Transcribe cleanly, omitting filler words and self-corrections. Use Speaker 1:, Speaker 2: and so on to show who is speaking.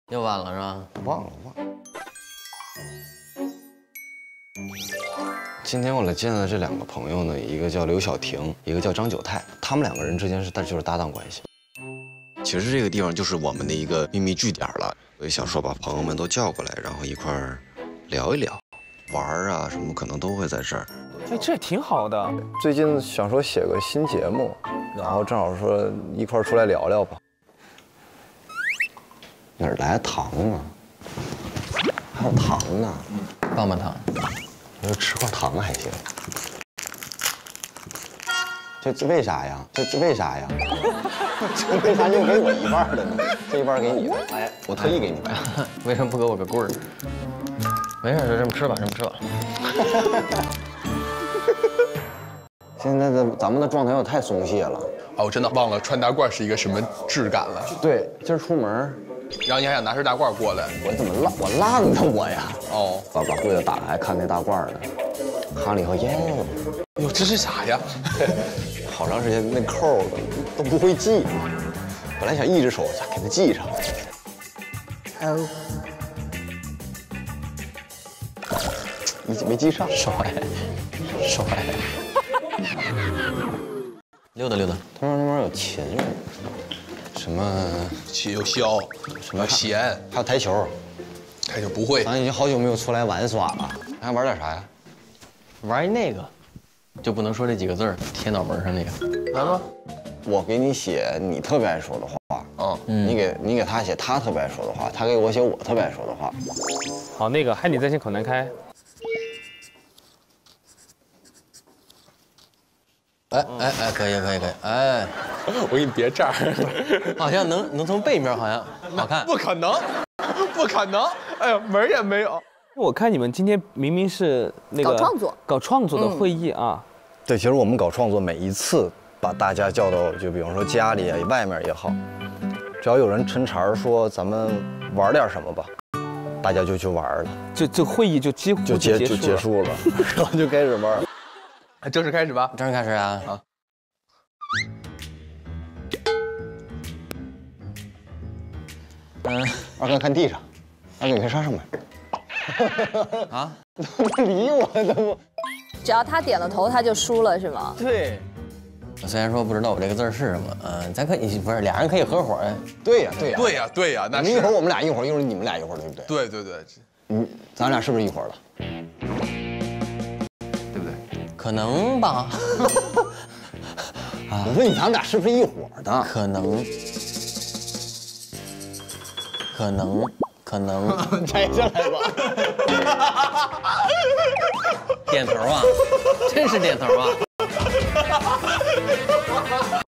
Speaker 1: 又晚了是吧？
Speaker 2: 忘了。今天我来见的这两个朋友呢，一个叫刘晓婷，一个叫张九泰。他们两个人之间就是搭档关系。其实这个地方就是我们的一个秘密据点了，所以想说把朋友们都叫过来，然后一块儿聊一聊，玩啊什么可能都会在这儿。
Speaker 3: 哎，这也挺好的。
Speaker 4: 最近想说写个新节目，然后正好说一块儿出来聊聊吧。
Speaker 2: 哪儿来的糖啊？还有糖呢，
Speaker 1: 棒棒糖。
Speaker 2: 你说吃块糖还行。这为啥呀？这为啥呀？这为啥就给我一半的呢？这一半给你的。哎，我特意给你的。
Speaker 1: 为什么不给我个棍儿？没事，就这么吃吧，这么吃吧。
Speaker 2: 现在咱们的状态又太松懈了。
Speaker 5: 啊，我真的忘了穿大褂是一个什么质感了。
Speaker 2: 对，今儿出门，
Speaker 5: 然后你还想拿身大褂过来？
Speaker 2: 我怎么浪的我呀？
Speaker 5: 哦，
Speaker 2: 把柜子打开，看那大褂呢，看了以后耶，
Speaker 5: 哎呦，这是啥呀？
Speaker 2: 好长时间那扣都不会系，本来想一只手给它系上。哦，没系上，
Speaker 1: 帅。溜达溜达，
Speaker 2: 他说那边有琴，什么
Speaker 5: 琴又箫，什么弦，
Speaker 2: 还有台球。
Speaker 5: 台球不会。
Speaker 2: 咱已经好久没有出来玩耍了，还玩点啥呀？
Speaker 1: 玩那个，就不能说这几个字儿，贴脑门上那个。
Speaker 5: 来吧。
Speaker 2: 我给你写你特别爱说的话，你给他写他特别爱说的话，他给我写我特别爱说的话。
Speaker 3: 好，那个害你在先口难开。
Speaker 1: 哎，可以，哎，
Speaker 5: 我给你别这儿，
Speaker 1: 好像能从背面好像好看。
Speaker 5: 不可能，哎呀，门也没有。
Speaker 3: 我看你们今天明明是那个搞创作的会议啊。
Speaker 4: 对，其实我们搞创作，每一次把大家叫到，就比方说家里啊、外面也好，只要有人抻茬说咱们玩点什么吧，大家就去玩了，
Speaker 3: 这会议就几乎就
Speaker 4: 结束了，然后就开始玩。
Speaker 5: 正式开始吧。
Speaker 1: 正式开始啊！
Speaker 5: 啊。
Speaker 2: 二哥看地上，二哥你看上面。
Speaker 1: 啊？
Speaker 2: 不理我都不。
Speaker 6: 只要他点了头，他就输了是吗？
Speaker 3: 对。
Speaker 1: 我虽然说不知道我这个字是什么，咱可以不是俩人可以合伙呀？
Speaker 2: 对呀，那一会儿我们俩一会儿，一会儿你们俩一会儿，对不对？
Speaker 5: 对。
Speaker 2: 咱俩是不是一伙的？
Speaker 5: 对不对？
Speaker 1: 可能吧。
Speaker 2: 我问你，咱们俩是不是一伙的？
Speaker 1: 可能。
Speaker 2: 拆下来吧。
Speaker 1: 点头啊，真是点头啊。